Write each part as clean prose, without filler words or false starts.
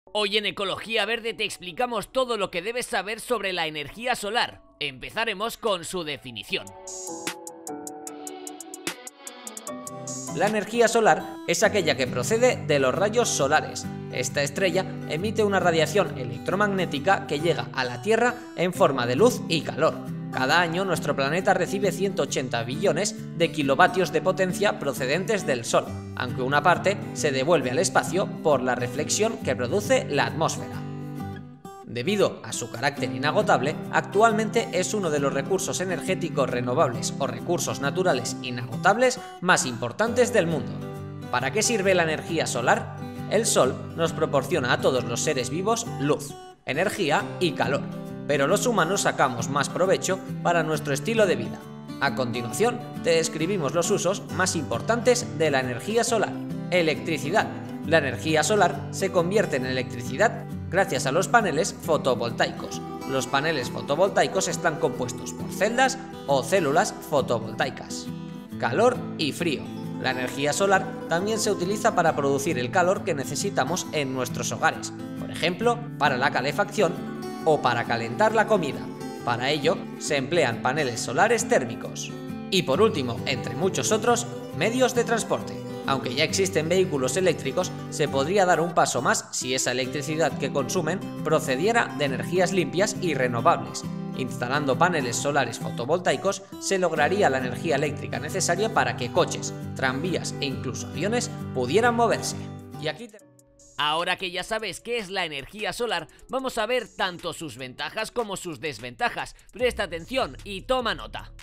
Hoy en Ecología Verde te explicamos todo lo que debes saber sobre la energía solar. Empezaremos con su definición. La energía solar es aquella que procede de los rayos solares. Esta estrella emite una radiación electromagnética que llega a la Tierra en forma de luz y calor. Cada año nuestro planeta recibe 180 billones de kilovatios de potencia procedentes del Sol, aunque una parte se devuelve al espacio por la reflexión que produce la atmósfera. Debido a su carácter inagotable, actualmente es uno de los recursos energéticos renovables o recursos naturales inagotables más importantes del mundo. ¿Para qué sirve la energía solar? El Sol nos proporciona a todos los seres vivos luz, energía y calor, pero los humanos sacamos más provecho para nuestro estilo de vida. A continuación, te describimos los usos más importantes de la energía solar. Electricidad. La energía solar se convierte en electricidad gracias a los paneles fotovoltaicos. Los paneles fotovoltaicos están compuestos por celdas o células fotovoltaicas. Calor y frío. La energía solar también se utiliza para producir el calor que necesitamos en nuestros hogares, por ejemplo, para la calefacción o para calentar la comida. Para ello, se emplean paneles solares térmicos. Y por último, entre muchos otros, medios de transporte. Aunque ya existen vehículos eléctricos, se podría dar un paso más si esa electricidad que consumen procediera de energías limpias y renovables. Instalando paneles solares fotovoltaicos, se lograría la energía eléctrica necesaria para que coches, tranvías e incluso aviones pudieran moverse. Y aquí Ahora que ya sabes qué es la energía solar, vamos a ver tanto sus ventajas como sus desventajas. Presta atención y toma nota.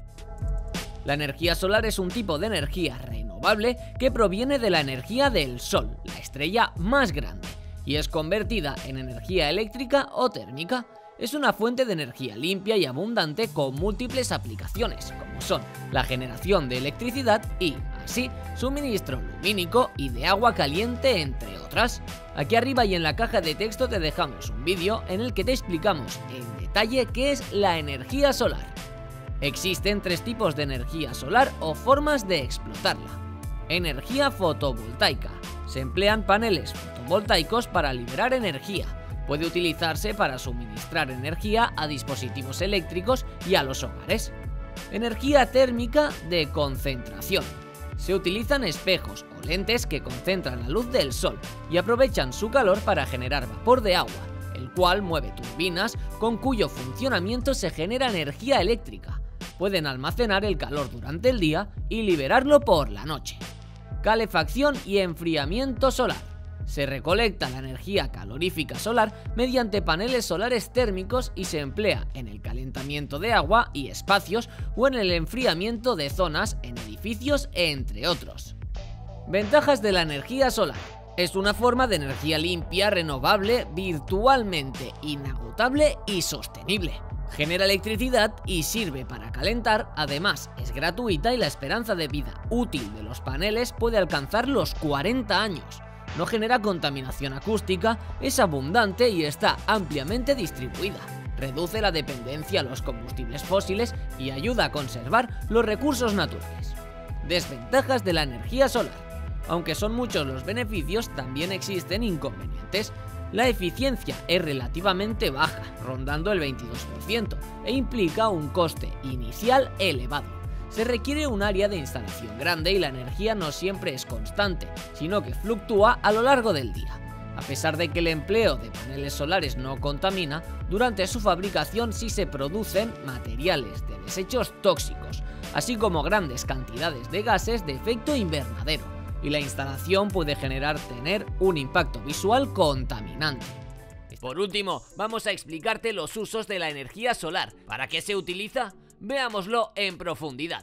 La energía solar es un tipo de energía renovable que proviene de la energía del Sol, la estrella más grande, y es convertida en energía eléctrica o térmica. Es una fuente de energía limpia y abundante con múltiples aplicaciones, como son la generación de electricidad y, así, suministro lumínico y de agua caliente, entre otras. Aquí arriba y en la caja de texto te dejamos un vídeo en el que te explicamos en detalle qué es la energía solar. Existen tres tipos de energía solar o formas de explotarla. Energía fotovoltaica. Se emplean paneles fotovoltaicos para liberar energía. Puede utilizarse para suministrar energía a dispositivos eléctricos y a los hogares. Energía térmica de concentración. Se utilizan espejos o lentes que concentran la luz del sol y aprovechan su calor para generar vapor de agua, el cual mueve turbinas con cuyo funcionamiento se genera energía eléctrica. Pueden almacenar el calor durante el día y liberarlo por la noche. Calefacción y enfriamiento solar. Se recolecta la energía calorífica solar mediante paneles solares térmicos y se emplea en el calentamiento de agua y espacios o en el enfriamiento de zonas en edificios, entre otros. Ventajas de la energía solar. Es una forma de energía limpia, renovable, virtualmente inagotable y sostenible. Genera electricidad y sirve para calentar, además es gratuita y la esperanza de vida útil de los paneles puede alcanzar los 40 años. No genera contaminación acústica, es abundante y está ampliamente distribuida. Reduce la dependencia a los combustibles fósiles y ayuda a conservar los recursos naturales. Desventajas de la energía solar. Aunque son muchos los beneficios, también existen inconvenientes. La eficiencia es relativamente baja, rondando el 22%, e implica un coste inicial elevado. Se requiere un área de instalación grande y la energía no siempre es constante, sino que fluctúa a lo largo del día. A pesar de que el empleo de paneles solares no contamina, durante su fabricación sí se producen materiales de desechos tóxicos, así como grandes cantidades de gases de efecto invernadero, y la instalación puede tener un impacto visual contaminante. Por último, vamos a explicarte los usos de la energía solar. ¿Para qué se utiliza? Veámoslo en profundidad.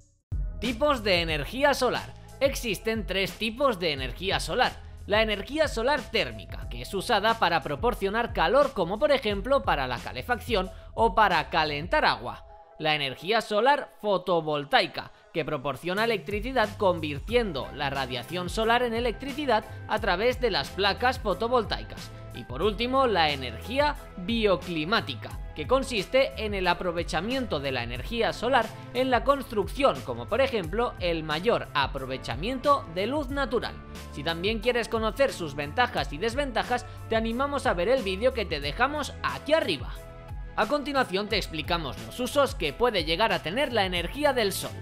Tipos de energía solar. Existen tres tipos de energía solar. La energía solar térmica, que es usada para proporcionar calor, como por ejemplo para la calefacción o para calentar agua. La energía solar fotovoltaica, que proporciona electricidad convirtiendo la radiación solar en electricidad a través de las placas fotovoltaicas. Y por último, la energía bioclimática, que consiste en el aprovechamiento de la energía solar en la construcción, como por ejemplo el mayor aprovechamiento de luz natural. Si también quieres conocer sus ventajas y desventajas, te animamos a ver el vídeo que te dejamos aquí arriba. A continuación te explicamos los usos que puede llegar a tener la energía del sol.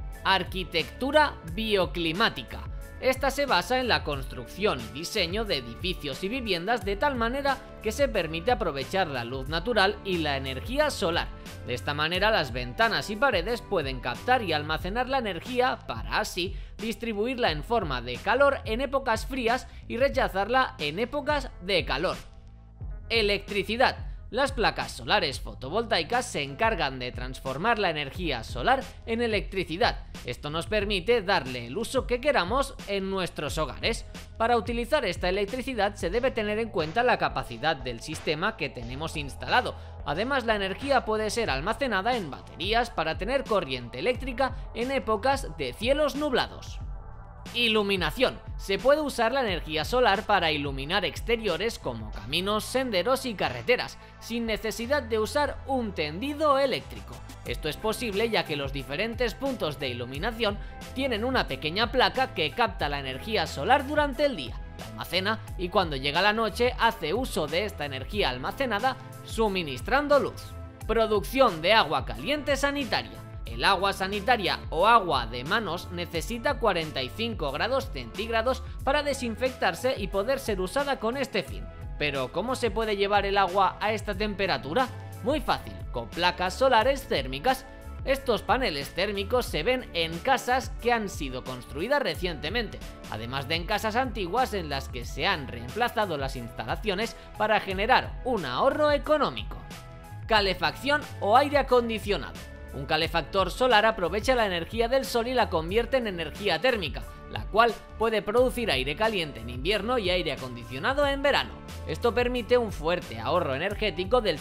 Arquitectura bioclimática. Esta se basa en la construcción y diseño de edificios y viviendas de tal manera que se permite aprovechar la luz natural y la energía solar. De esta manera las ventanas y paredes pueden captar y almacenar la energía para así distribuirla en forma de calor en épocas frías y rechazarla en épocas de calor. Electricidad. Las placas solares fotovoltaicas se encargan de transformar la energía solar en electricidad. Esto nos permite darle el uso que queramos en nuestros hogares. Para utilizar esta electricidad se debe tener en cuenta la capacidad del sistema que tenemos instalado. Además, la energía puede ser almacenada en baterías para tener corriente eléctrica en épocas de cielos nublados. Iluminación. Se puede usar la energía solar para iluminar exteriores como caminos, senderos y carreteras, sin necesidad de usar un tendido eléctrico. Esto es posible ya que los diferentes puntos de iluminación tienen una pequeña placa que capta la energía solar durante el día, la almacena y cuando llega la noche hace uso de esta energía almacenada suministrando luz. Producción de agua caliente sanitaria. El agua sanitaria o agua de manos necesita 45 grados centígrados para desinfectarse y poder ser usada con este fin. Pero ¿cómo se puede llevar el agua a esta temperatura? Muy fácil, con placas solares térmicas. Estos paneles térmicos se ven en casas que han sido construidas recientemente, además de en casas antiguas en las que se han reemplazado las instalaciones para generar un ahorro económico. Calefacción o aire acondicionado. Un calefactor solar aprovecha la energía del sol y la convierte en energía térmica, la cual puede producir aire caliente en invierno y aire acondicionado en verano. Esto permite un fuerte ahorro energético del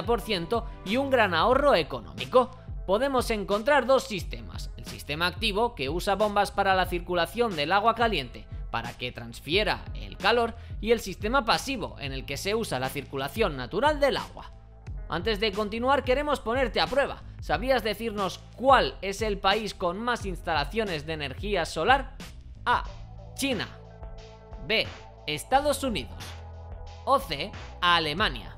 70% y un gran ahorro económico. Podemos encontrar dos sistemas: el sistema activo, que usa bombas para la circulación del agua caliente para que transfiera el calor, y el sistema pasivo, en el que se usa la circulación natural del agua. Antes de continuar, queremos ponerte a prueba. ¿Sabrías decirnos cuál es el país con más instalaciones de energía solar? A. China. B. Estados Unidos. O C. Alemania.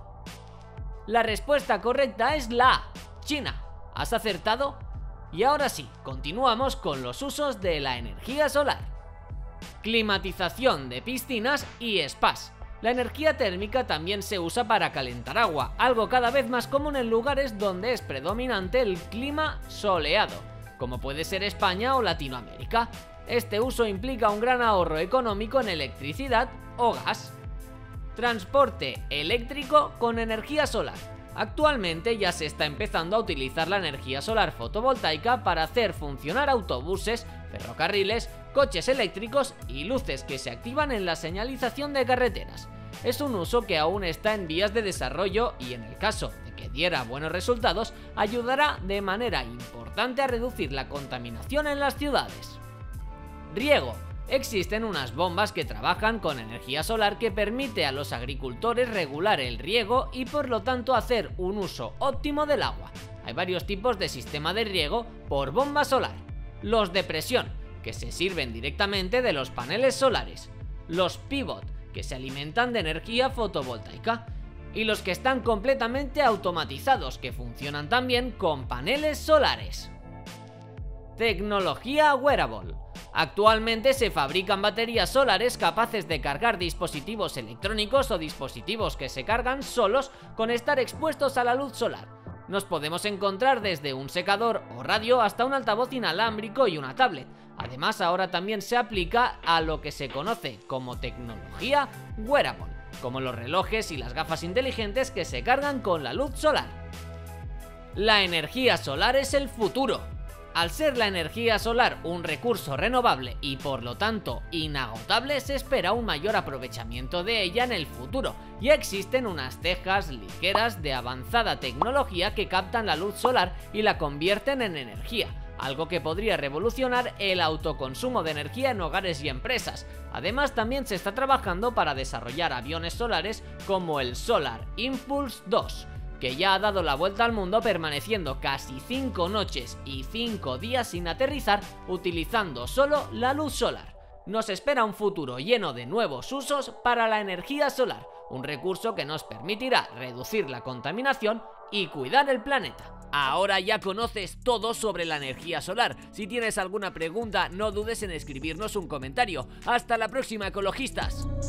La respuesta correcta es la A. China. ¿Has acertado? Y ahora sí, continuamos con los usos de la energía solar. Climatización de piscinas y spas. La energía térmica también se usa para calentar agua, algo cada vez más común en lugares donde es predominante el clima soleado, como puede ser España o Latinoamérica. Este uso implica un gran ahorro económico en electricidad o gas. Transporte eléctrico con energía solar. Actualmente ya se está empezando a utilizar la energía solar fotovoltaica para hacer funcionar autobuses, ferrocarriles, coches eléctricos y luces que se activan en la señalización de carreteras. Es un uso que aún está en vías de desarrollo y, en el caso de que diera buenos resultados, ayudará de manera importante a reducir la contaminación en las ciudades. Riego. Existen unas bombas que trabajan con energía solar que permite a los agricultores regular el riego y por lo tanto hacer un uso óptimo del agua. Hay varios tipos de sistema de riego por bomba solar. Los de presión, que se sirven directamente de los paneles solares. Los pivot, que se alimentan de energía fotovoltaica. Y los que están completamente automatizados, que funcionan también con paneles solares. Tecnología wearable. Actualmente se fabrican baterías solares capaces de cargar dispositivos electrónicos o dispositivos que se cargan solos con estar expuestos a la luz solar. Nos podemos encontrar desde un secador o radio hasta un altavoz inalámbrico y una tablet. Además, ahora también se aplica a lo que se conoce como tecnología wearable, como los relojes y las gafas inteligentes que se cargan con la luz solar. La energía solar es el futuro. Al ser la energía solar un recurso renovable y por lo tanto inagotable, se espera un mayor aprovechamiento de ella en el futuro. Ya existen unas cejas ligeras de avanzada tecnología que captan la luz solar y la convierten en energía. algo que podría revolucionar el autoconsumo de energía en hogares y empresas. Además, también se está trabajando para desarrollar aviones solares como el Solar Impulse 2, que ya ha dado la vuelta al mundo permaneciendo casi 5 noches y 5 días sin aterrizar utilizando solo la luz solar. Nos espera un futuro lleno de nuevos usos para la energía solar, un recurso que nos permitirá reducir la contaminación y cuidar el planeta. Ahora ya conoces todo sobre la energía solar. Si tienes alguna pregunta, no dudes en escribirnos un comentario. ¡Hasta la próxima, ecologistas!